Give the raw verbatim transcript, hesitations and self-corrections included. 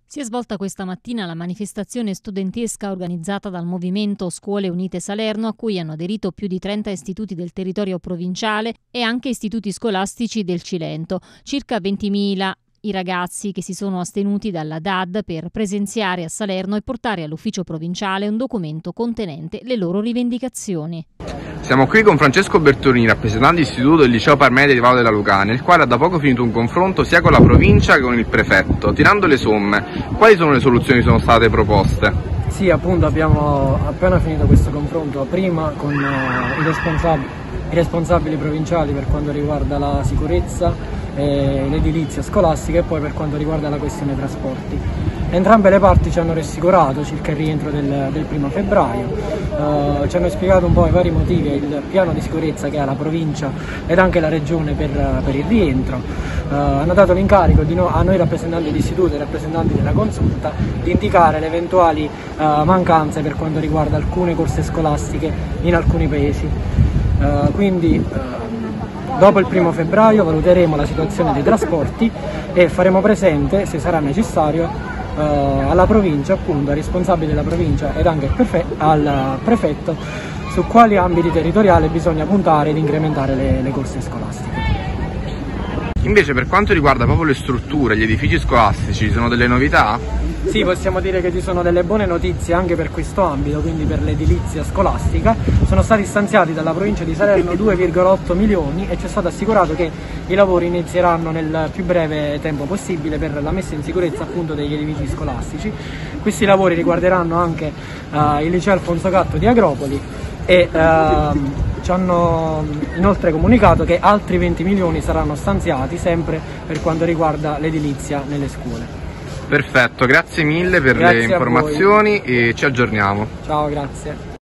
Si è svolta questa mattina la manifestazione studentesca organizzata dal Movimento Scuole Unite Salerno, a cui hanno aderito più di trenta istituti del territorio provinciale e anche istituti scolastici del Cilento, circa ventimila i ragazzi che si sono astenuti dalla D A D per presenziare a Salerno e portare all'ufficio provinciale un documento contenente le loro rivendicazioni. Siamo qui con Francesco Bertolini, rappresentante dell'istituto del liceo Parmenide di Valle della Lucania, il quale ha da poco finito un confronto sia con la provincia che con il prefetto. Tirando le somme, quali sono le soluzioni che sono state proposte? Sì, appunto abbiamo appena finito questo confronto, prima con uh, i, responsabili, i responsabili provinciali per quanto riguarda la sicurezza e l'edilizia scolastica e poi per quanto riguarda la questione trasporti. Entrambe le parti ci hanno rassicurato circa il rientro del, del primo febbraio, uh, ci hanno spiegato un po' i vari motivi, il piano di sicurezza che ha la provincia ed anche la regione per, per il rientro. Uh, hanno dato l'incarico di no, a noi rappresentanti d'istituto e rappresentanti della consulta di indicare le eventuali uh, mancanze per quanto riguarda alcune corse scolastiche in alcuni paesi. Uh, quindi uh, dopo il primo febbraio valuteremo la situazione dei trasporti e faremo presente, se sarà necessario, Uh, alla provincia, appunto, ai responsabili della provincia ed anche al, prefe al prefetto su quali ambiti territoriali bisogna puntare ed incrementare le, le corse scolastiche. Invece per quanto riguarda proprio le strutture, gli edifici scolastici, ci sono delle novità? Sì, possiamo dire che ci sono delle buone notizie anche per questo ambito, quindi per l'edilizia scolastica. Sono stati stanziati dalla provincia di Salerno due virgola otto milioni e ci è stato assicurato che i lavori inizieranno nel più breve tempo possibile per la messa in sicurezza appunto degli edifici scolastici. Questi lavori riguarderanno anche uh, il liceo Alfonso Gatto di Agropoli e uh, ci hanno inoltre comunicato che altri venti milioni saranno stanziati sempre per quanto riguarda l'edilizia nelle scuole. Perfetto, grazie mille per grazie le informazioni e ci aggiorniamo. Ciao, grazie.